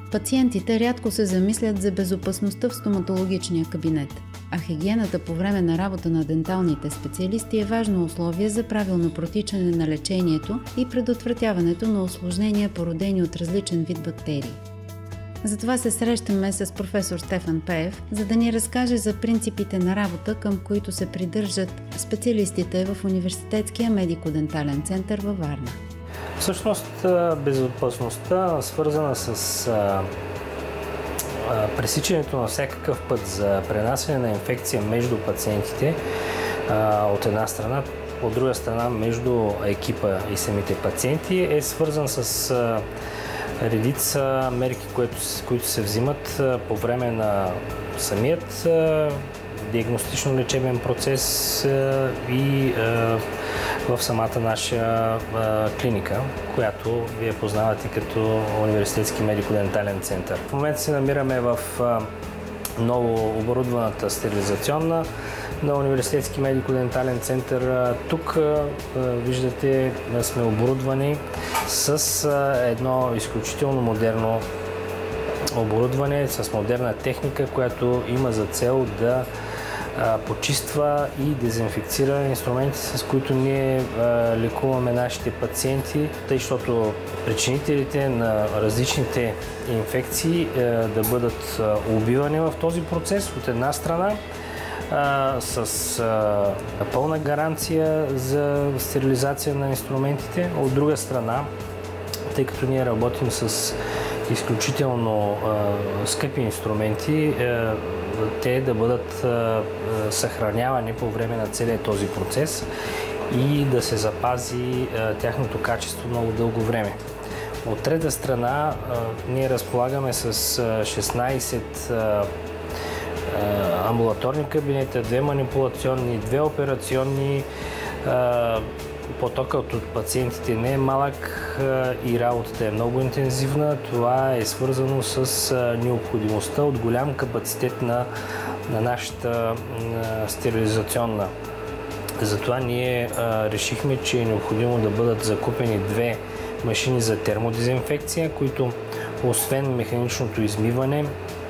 Пациентите рядко се замислят за безопасността в стоматологичния кабинет, а хигиената по време на работа на денталните специалисти е важно условие за правилно протичане на лечението и предотвратяването на усложнения, породени от различен вид бактерии. Затова се срещаме с професор Стефан Пеев, за да ни разкаже за принципите на работа, към които се придържат специалистите в Университетския медико-дентален център във Варна. Всъщност безопасността, свързана с пресичането на всякакъв път за пренасяне на инфекция между пациентите от една страна, от друга страна между екипа и самите пациенти, е свързан с редица мерки, които се взимат по време на самият диагностично-лечебен процес и в самата наша клиника, която вие познавате като Университетски медико-дентален център. В момента се намираме в ново оборудваната стерилизационна на Университетски медико-дентален център. Тук виждате, сме оборудвани с едно изключително модерно оборудване, с модерна техника, която има за цел да почиства и дезинфекцира инструменти, с които ние лекуваме нашите пациенти, тъй защото причинителите на различните инфекции да бъдат убивани в този процес от една страна, с пълна гаранция за стерилизация на инструментите, от друга страна, тъй като ние работим с изключително скъпи инструменти, те да бъдат съхранявани по време на целия този процес и да се запази тяхното качество много дълго време. От трета страна, ние разполагаме с 16 амбулаторни кабинета, 2 манипулационни, 2 операционни. Потокът от пациентите не е малък и работата е много интензивна. Това е свързано с необходимостта от голям капацитет на нашата стерилизационна. Затова ние решихме, че е необходимо да бъдат закупени 2 машини за термодезинфекция, които освен механичното измиване,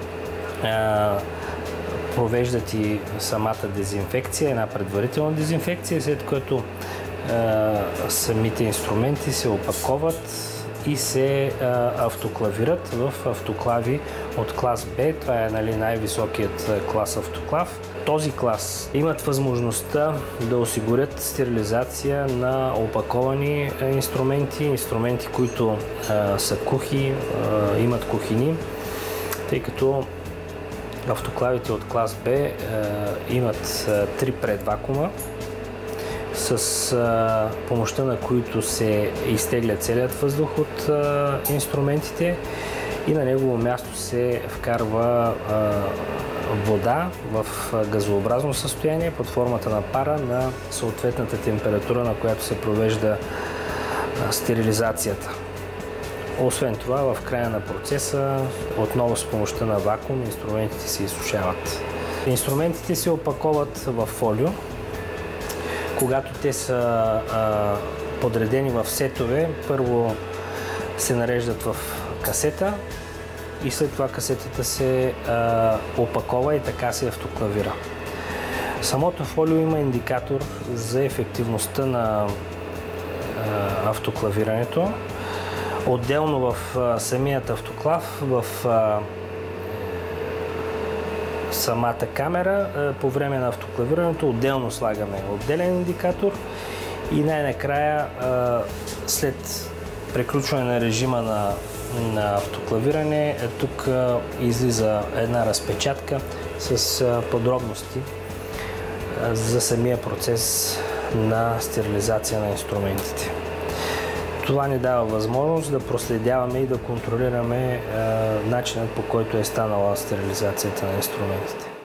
провеждат и самата дезинфекция, една предварителна дезинфекция, след което самите инструменти се опаковат и се автоклавират в автоклави от клас Б. Това е най-високият клас автоклав. Този клас имат възможността да осигурят стерилизация на опаковани инструменти, които са кухи, имат кухини, тъй като автоклавите от клас Б имат 3 предвакуума, с помощта на които се изтегля целият въздух от инструментите и на негово място се вкарва вода в газообразно състояние под формата на пара на съответната температура, на която се провежда стерилизацията. Освен това, в края на процеса, отново с помощта на вакуум, инструментите се изсушават. Инструментите се опаковат в фолио. Когато те са подредени в сетове, първо се нареждат в касета и след това касетата се опакова и така се автоклавира. Самото фолио има индикатор за ефективността на автоклавирането. Отделно в самият автоклав, в самата камера, по време на автоклавирането отделно слагаме отделен индикатор и най-накрая, след приключване на режима на автоклавиране, тук излиза една разпечатка с подробности за самия процес на стерилизация на инструментите. Това ни дава възможност да проследяваме и да контролираме начинът, по който е станала стерилизацията на инструментите.